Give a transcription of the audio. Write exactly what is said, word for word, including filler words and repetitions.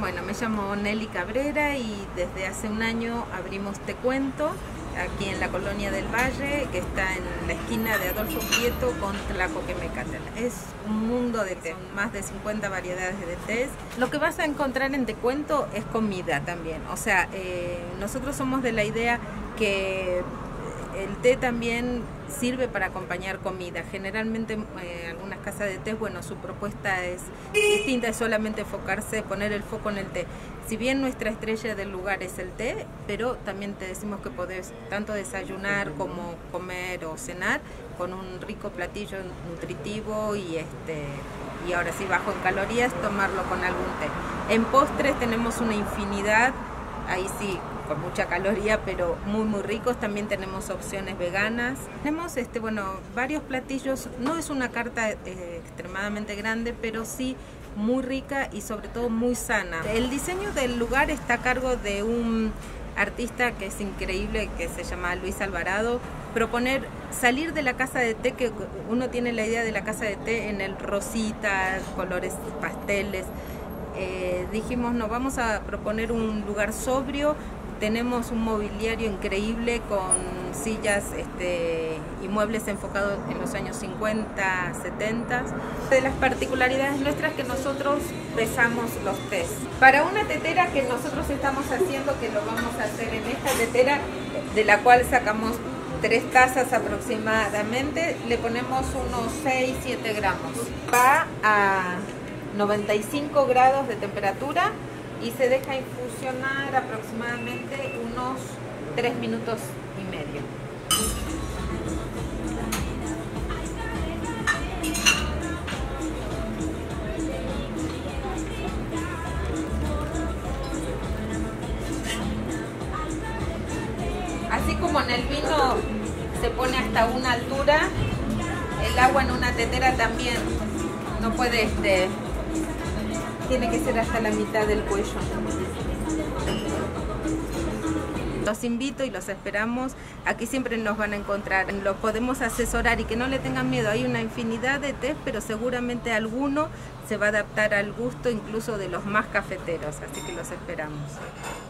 Bueno, me llamo Nelly Cabrera y desde hace un año abrimos Te Cuento aquí en la Colonia del Valle, que está en la esquina de Adolfo Prieto con Tlacoquemecatl. Es un mundo de té, más de cincuenta variedades de tés. Lo que vas a encontrar en Te Cuento es comida también. O sea, eh, nosotros somos de la idea que el té también sirve para acompañar comida. Generalmente eh, algunas casas de té, bueno, su propuesta es distinta, es solamente enfocarse, poner el foco en el té. Si bien nuestra estrella del lugar es el té, pero también te decimos que podés tanto desayunar como comer o cenar con un rico platillo nutritivo y este y ahora sí bajo en calorías, tomarlo con algún té. En postres tenemos una infinidad, ahí sí, con mucha caloría, pero muy muy ricos. También tenemos opciones veganas. Tenemos este bueno varios platillos. No es una carta eh, extremadamente grande, pero sí muy rica y sobre todo muy sana. El diseño del lugar está a cargo de un artista que es increíble, que se llama Luis Alvarado. Proponer salir de la casa de té, que uno tiene la idea de la casa de té en el rosita, colores pasteles. Eh, dijimos, no, vamos a proponer un lugar sobrio. Tenemos un mobiliario increíble con sillas este, y muebles enfocados en los años cincuenta, setenta. De las particularidades nuestras que nosotros pesamos los tés. Para una tetera que nosotros estamos haciendo, que lo vamos a hacer en esta tetera, de la cual sacamos tres tazas aproximadamente, le ponemos unos seis, siete gramos. Va a noventa y cinco grados de temperatura y se deja infusionar aproximadamente unos tres minutos y medio. Así como en el vino se pone hasta una altura, el agua en una tetera también no puede este tiene que ser hasta la mitad del cuello. Los invito y los esperamos. Aquí siempre nos van a encontrar. Los podemos asesorar y que no le tengan miedo. Hay una infinidad de tés, pero seguramente alguno se va a adaptar al gusto incluso de los más cafeteros. Así que los esperamos.